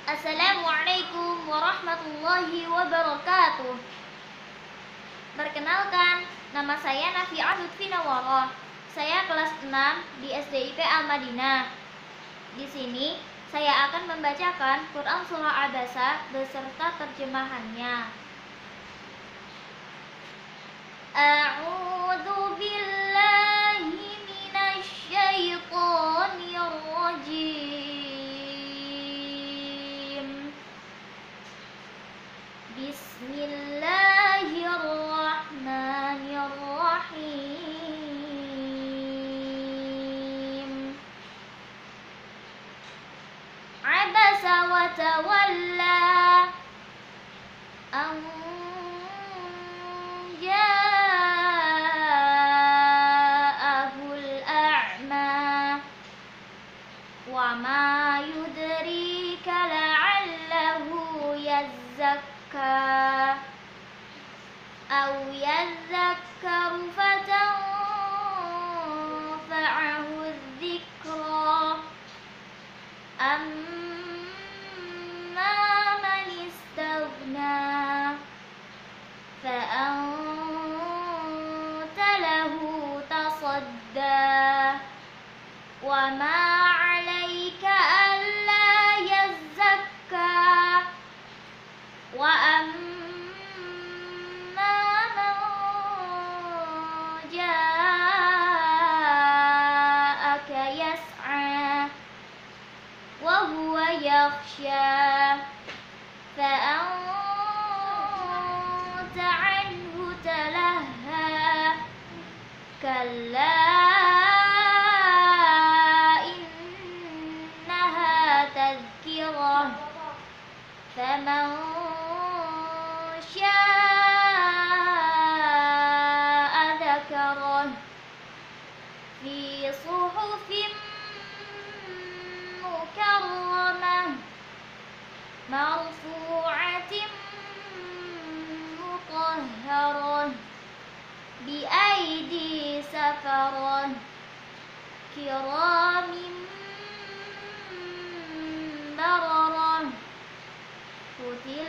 Assalamualaikum warahmatullahi wabarakatuh. Perkenalkan, nama saya Nafi'ah Lutfi Nawaroh. Saya kelas 6 di SDIP Al-Madinah. Di sini saya akan membacakan Quran Surah Abasa beserta terjemahannya. A'udzu billahi minasy syaithanir rajim. Bismillahirrahmanirrahim. Abasa wa tawalla an ja'ahul a'ma wa ma yudrika la'allahu yazzakka أو يذكر فتنفعه الذكرى أما من استغنى فأنت له تصدى وما عليك ألا يزكى وأما وهو يخشى فأنت عنه تلهى كلا إنها تذكرة فمن شاء ذكره في صحف مكرمة مرفوعة مطهرة بأيدي سفرة كرام بررة قتل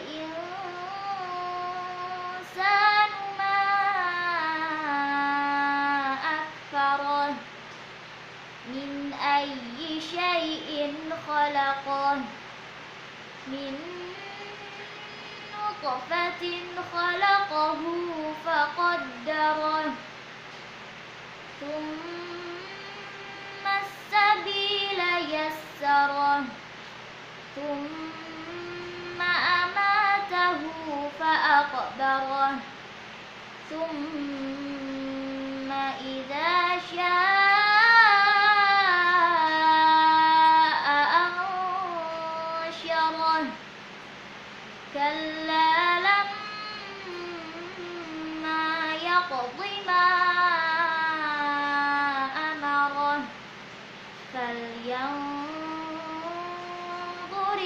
الإنسان ما أكفره من أي شيء خلقه من نطفة خلقه فقدره ثم السبيل يسره ثم أماته فأقبره ثم إذا شاء كلا لما يقض ما أمره فلينظر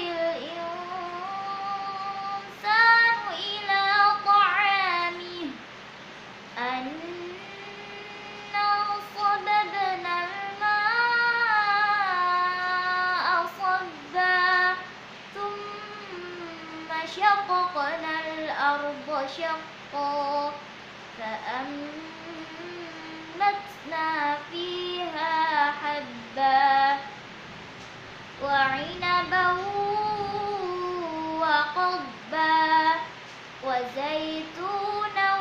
الإنسان إلى طعامه أنا صببنا الماء صبا شققنا الأرض شقا فأنبتنا فيها حبا وعنبا وقضبا وزيتونا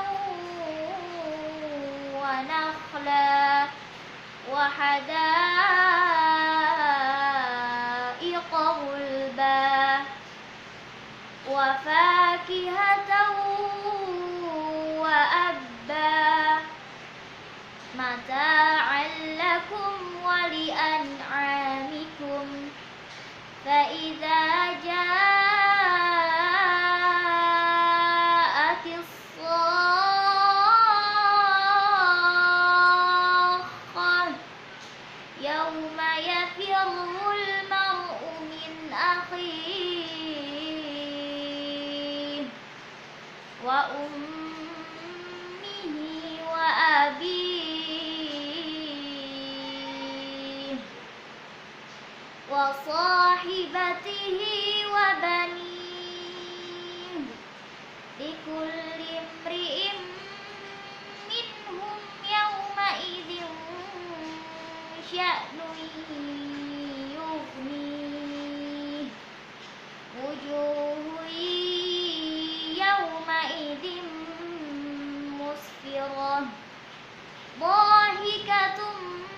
ونخلا وحدائق غلبا وفاكهة وأبا متاعا لكم ولأنعامكم فإذا جاءت الصاخة يوم يفر المرء من أخيه وأمه وأبيه وصاحبته sahibatihi wa banih likulli imri'in minhum yawma idzin sya'nun yughnih wujuhun yawma idzin musfirah dhahikatum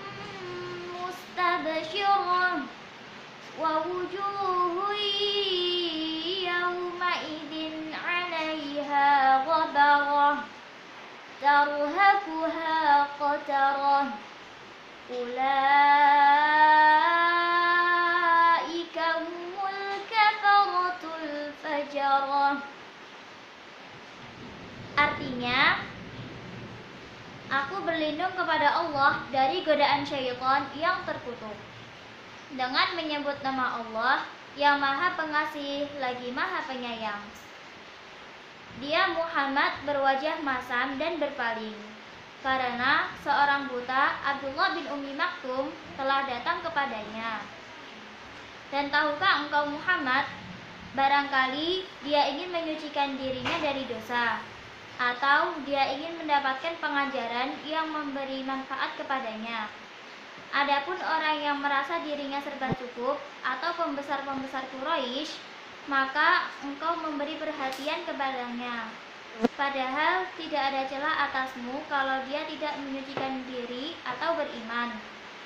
mustabsyirah wa wujuhun yawma idzin 'alaiha ghabarah tarhaquha qatarah ulaika humul kafaratul fajarah. Artinya, aku berlindung kepada Allah dari godaan syaitan yang terkutuk dengan menyebut nama Allah yang Maha Pengasih lagi Maha Penyayang. Dia Muhammad berwajah masam dan berpaling karena seorang buta, Abdullah bin Ummi Maktum, telah datang kepadanya. Dan tahukah engkau Muhammad, barangkali dia ingin menyucikan dirinya dari dosa, atau dia ingin mendapatkan pengajaran yang memberi manfaat kepadanya. Adapun orang yang merasa dirinya serba cukup atau pembesar-pembesar Quraisy, maka engkau memberi perhatian kepadanya. Padahal tidak ada celah atasmu kalau dia tidak menyucikan diri atau beriman.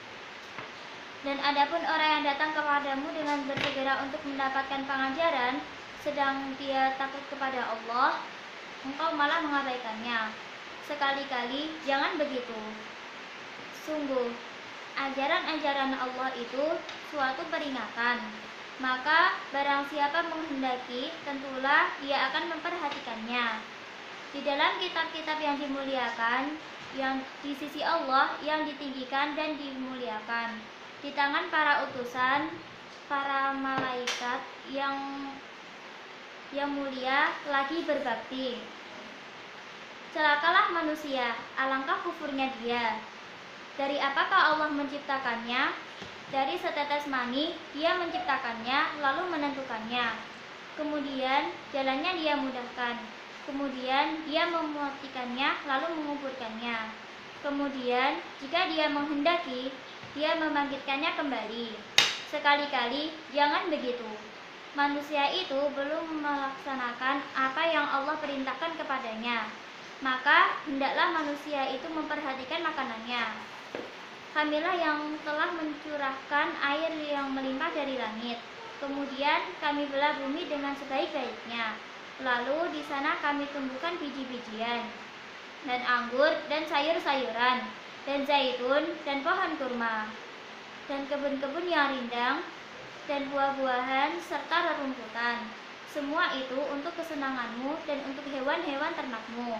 Dan adapun orang yang datang kepadamu dengan bersegera untuk mendapatkan pengajaran, sedang dia takut kepada Allah, engkau malah mengabaikannya. Sekali-kali jangan begitu. Sungguh, ajaran-ajaran Allah itu suatu peringatan. Maka barang siapa menghendaki, tentulah dia akan memperhatikannya. Di dalam kitab-kitab yang dimuliakan, yang di sisi Allah yang ditinggikan dan dimuliakan, di tangan para utusan, para malaikat yang mulia lagi berbakti. Celakalah manusia, alangkah kufurnya dia. Dari apakah Allah menciptakannya? Dari setetes mani dia menciptakannya lalu menentukannya. Kemudian jalannya dia mudahkan. Kemudian dia mematikannya lalu menguburkannya. Kemudian jika dia menghendaki, dia membangkitkannya kembali. Sekali-kali jangan begitu. Manusia itu belum melaksanakan apa yang Allah perintahkan kepadanya, maka hendaklah manusia itu memperhatikan makanannya. Kamilah yang telah mencurahkan air yang melimpah dari langit. Kemudian kami belah bumi dengan sebaik-baiknya. Lalu di sana kami tumbuhkan biji-bijian, dan anggur, dan sayur-sayuran, dan zaitun, dan pohon kurma, dan kebun-kebun yang rindang, dan buah-buahan, serta rerumputan. Semua itu untuk kesenanganmu dan untuk hewan-hewan ternakmu.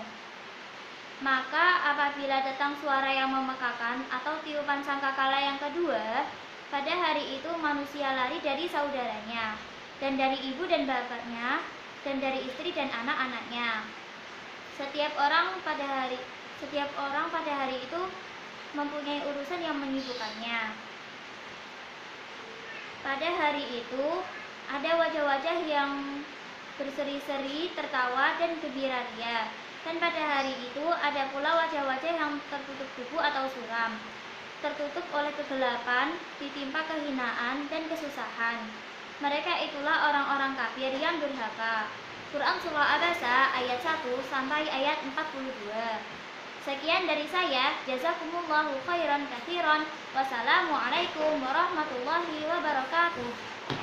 Maka apabila datang suara yang memekakan atau tiupan sangkakala yang kedua, pada hari itu manusia lari dari saudaranya, dan dari ibu dan bapaknya, dan dari istri dan anak-anaknya. Setiap orang pada hari itu mempunyai urusan yang menyibukkannya. Pada hari itu ada wajah-wajah yang berseri-seri, tertawa dan gembira ria. Dan pada hari itu ada pula wajah-wajah yang tertutup debu atau suram, tertutup oleh kegelapan, ditimpa kehinaan dan kesusahan. Mereka itulah orang-orang kafir yang durhaka. Quran Surah Abasa ayat 1 sampai ayat 42. Sekian dari saya. Jazakumullahu khairan katsiran. Wassalamualaikum warahmatullahi wabarakatuh.